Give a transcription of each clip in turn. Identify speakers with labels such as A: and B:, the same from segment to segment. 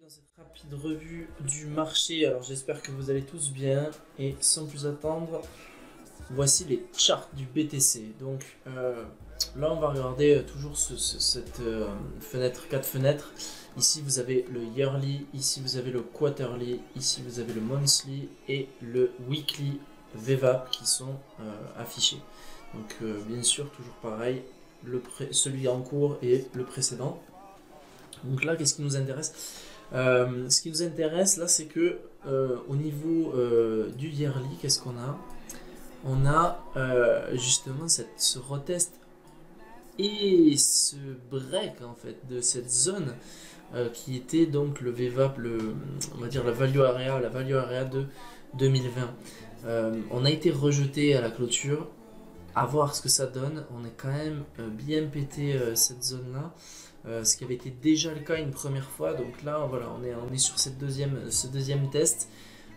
A: dans cette rapide revue du marché. Alors j'espère que vous allez tous bien et sans plus attendre, voici les charts du BTC. Donc là on va regarder toujours cette fenêtre, 4 fenêtres. Ici vous avez le yearly, ici vous avez le quarterly, ici vous avez le monthly et le weekly VWAP qui sont affichés. Donc bien sûr toujours pareil, celui en cours et le précédent. Donc là, qu'est-ce qui nous intéresse? Ce qui nous intéresse là, c'est que au niveau du yearly, qu'est-ce qu'on a? On a justement ce retest et ce break en fait de cette zone qui était donc le VWAP, on va dire la value area de 2020. On a été rejeté à la clôture. À voir ce que ça donne. On est quand même bien pété cette zone là. Ce qui avait été déjà le cas une première fois. Donc là, voilà, on est sur ce deuxième test.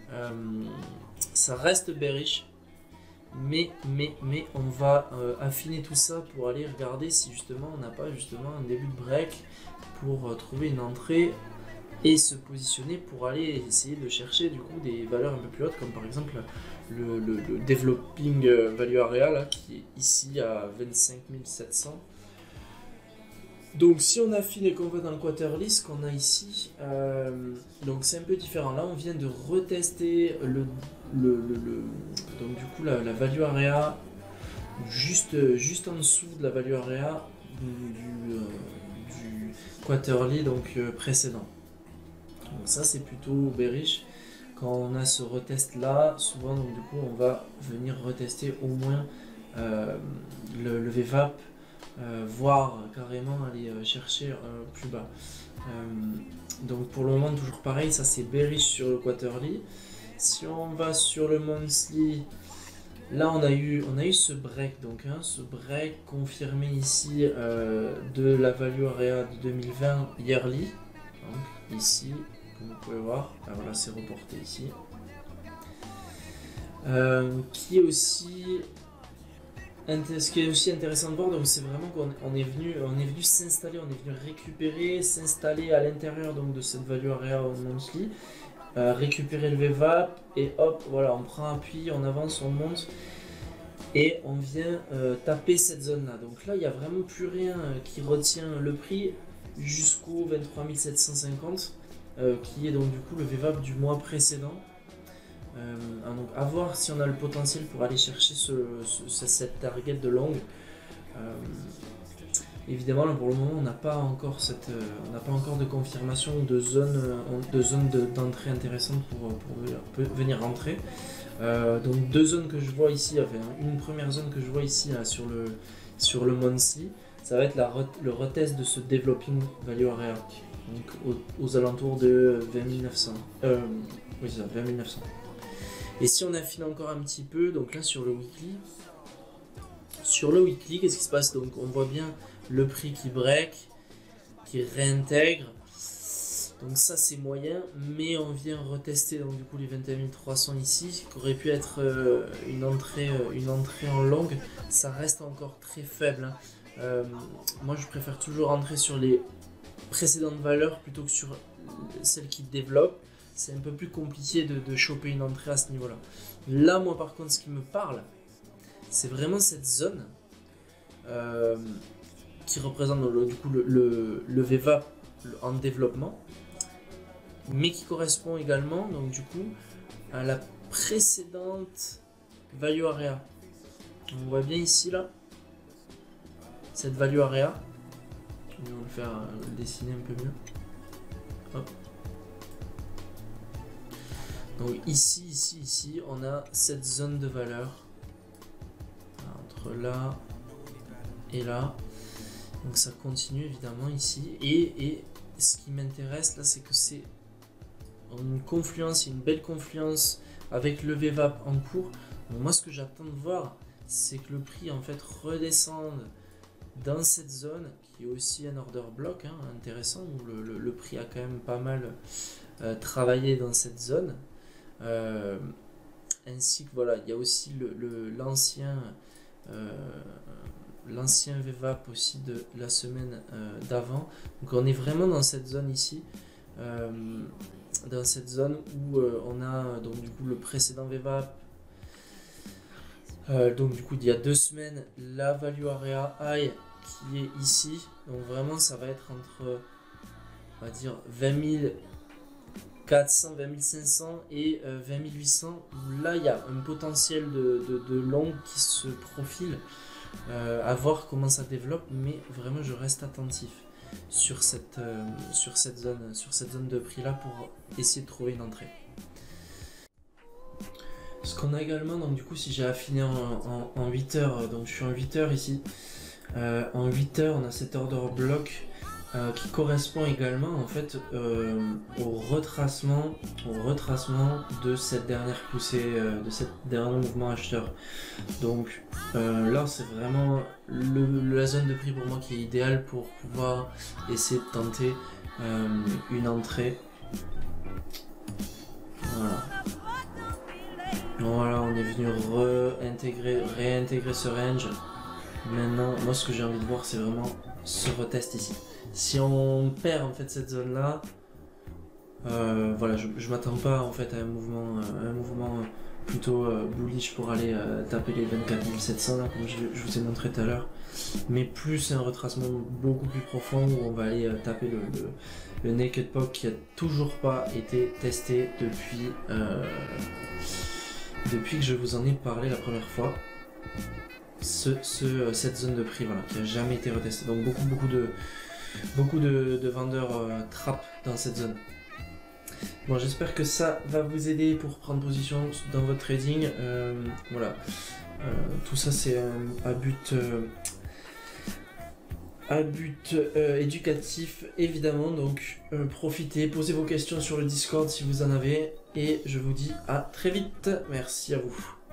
A: Ça reste bearish, mais on va affiner tout ça pour aller regarder si justement on n'a pas justement un début de break pour trouver une entrée et se positionner pour aller essayer de chercher du coup des valeurs un peu plus hautes, comme par exemple le developing value area là, qui est ici à 25 700. Donc si on affine et qu'on va dans le quarterly, ce qu'on a ici, donc c'est un peu différent. Là on vient de retester donc du coup la value area juste en dessous de la value area du quarterly donc précédent. Donc ça c'est plutôt bearish. Quand on a ce retest là, souvent donc du coup on va venir retester au moins le VWAP. Voire carrément aller chercher plus bas. Donc pour le moment toujours pareil, ça c'est bearish sur le quarterly. Si on va sur le monthly, là on a eu ce break, donc ce break confirmé ici de la value area de 2020 yearly. Donc ici, comme vous pouvez voir, voilà c'est reporté ici. Qui est aussi ce qui est aussi intéressant de voir, donc c'est vraiment qu'on est venu s'installer, on est venu récupérer, s'installer à l'intérieur donc de cette value area au monthly, récupérer le VWAP et hop, voilà, on prend appui, on avance, on monte et on vient taper cette zone là. Donc là, il n'y a vraiment plus rien qui retient le prix jusqu'au 23 750, qui est donc du coup le VWAP du mois précédent. Donc à voir si on a le potentiel pour aller chercher cette target de longue. Évidemment là pour le moment on n'a pas encore de confirmation de zone d'entrée intéressante pour venir rentrer. Donc deux zones que je vois ici, enfin une première zone que je vois ici là, sur le monthly, ça va être le retest de ce developing value area, donc aux alentours de 20 900. Oui c'est ça, 20 900. Et si on affine encore un petit peu, donc là sur le weekly, qu'est-ce qui se passe? Donc on voit bien le prix qui break, qui réintègre. Donc ça c'est moyen, mais on vient retester donc du coup les 21 300 ici, qui aurait pu être une entrée en longue. Ça reste encore très faible. Moi je préfère toujours entrer sur les précédentes valeurs plutôt que sur celles qui développent. C'est un peu plus compliqué de choper une entrée à ce niveau-là. Là, moi, par contre, ce qui me parle, c'est vraiment cette zone qui représente du coup le VWAP en développement, mais qui correspond également, donc du coup, à la précédente value area. On voit bien ici, là, cette value area. On va le faire dessiner un peu mieux. Hop. Donc ici, on a cette zone de valeur entre là et là. Donc ça continue évidemment ici. Et ce qui m'intéresse là, c'est que c'est une confluence, une belle confluence avec le VWAP en cours. Donc moi, ce que j'attends de voir, c'est que le prix en fait redescende dans cette zone qui est aussi un order block intéressant, où le prix a quand même pas mal travaillé dans cette zone. Ainsi que voilà, il y a aussi l'ancien VWAP aussi de la semaine d'avant. Donc on est vraiment dans cette zone ici dans cette zone où on a donc du coup le précédent VWAP. Donc du coup il y a 2 semaines la value area high qui est ici, donc vraiment ça va être entre on va dire 20 400, 20 500 et 20 800, où là il y a un potentiel de long qui se profile, à voir comment ça développe, mais vraiment je reste attentif sur cette zone de prix là pour essayer de trouver une entrée. Ce qu'on a également, donc du coup si j'ai affiné en 8 heures, donc je suis en 8 heures ici, en 8 heures on a cet order block qui correspond également en fait au retracement de cette dernière poussée, de cette dernier mouvement acheteur. Donc là c'est vraiment la zone de prix pour moi qui est idéale pour pouvoir essayer de tenter une entrée. Voilà, on est venu réintégrer ce range. Maintenant, moi ce que j'ai envie de voir c'est vraiment ce retest ici. Si on perd en fait cette zone là, voilà, je m'attends pas en fait à un mouvement plutôt bullish pour aller taper les 24 700 là, comme je vous ai montré tout à l'heure, mais plus un retracement beaucoup plus profond où on va aller taper le naked pop qui a toujours pas été testé depuis que je vous en ai parlé la première fois. Cette zone de prix, voilà, qui a jamais été retestée, donc beaucoup de vendeurs trap dans cette zone. Bon, j'espère que ça va vous aider pour prendre position dans votre trading. Voilà, tout ça c'est à but éducatif évidemment, donc profitez, posez vos questions sur le Discord si vous en avez, et je vous dis à très vite. Merci à vous.